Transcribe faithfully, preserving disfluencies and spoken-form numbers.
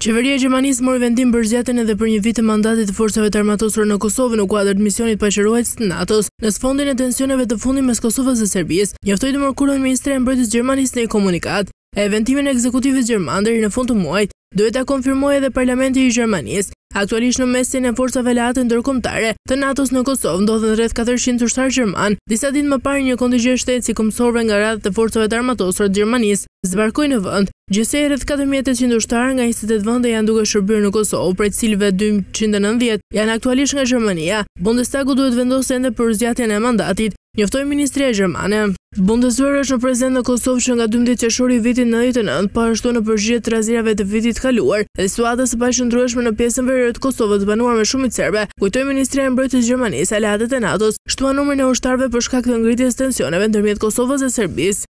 Qeveria e Gjermanisë mori vendim për zgjatjen edhe për një vit të mandatit të forcave të armatosura në Kosovë në kuadër të misionit paqërues të NATO-s në sfondin e tensioneve të fundit mes Kosovës dhe Serbisë, njoftoi të mërkurën Ministria e Mbrojtjes Gjermanisë në një komunikat. E vendimin e ekzekutivit gjerman deri në fund të muajit duhet ta konfirmojë edhe Parlamenti i Gjermanisë. Aktualisht në mesin e forcave aleate ndërkombëtare të NATO-s në Kosovë ndodhen rreth katërqind ushtarë gjerman. Disa ditë më parë një kontingjent shtetësi këmbësorëve nga radhët e forcave të armatosura të Gjermanisë zbarkoi në vend. Gjithsej rreth katër mijë e tetëqind ushtarë nga njëzet e tetë vende janë duke shërbyer në Kosovë, prej të cilëve dyqind e nëntëdhjetë janë aktualisht nga Gjermania. Bundestagu duhet vendosë ende për zgjatjen e mandatit, njoftoi Ministria Gjermane. Bundeswehr është në prezent në Kosovë që nga dymbëdhjetë qershori i vitit nëntëdhjetë e nëntë, po ashtu në përgjigje të razirave të vitit kaluar dhe situatës së paqëndrueshme në pjesën veriore të Kosovës banuar me shumicë serbe, kujtoi Ministria e Mbrojtjes Gjermanisë aleatët e NATO-s shtuan numrin e ushtarëve për shkak të ngritjes tensioneve ndërmjet Kosovës dhe Serbisë.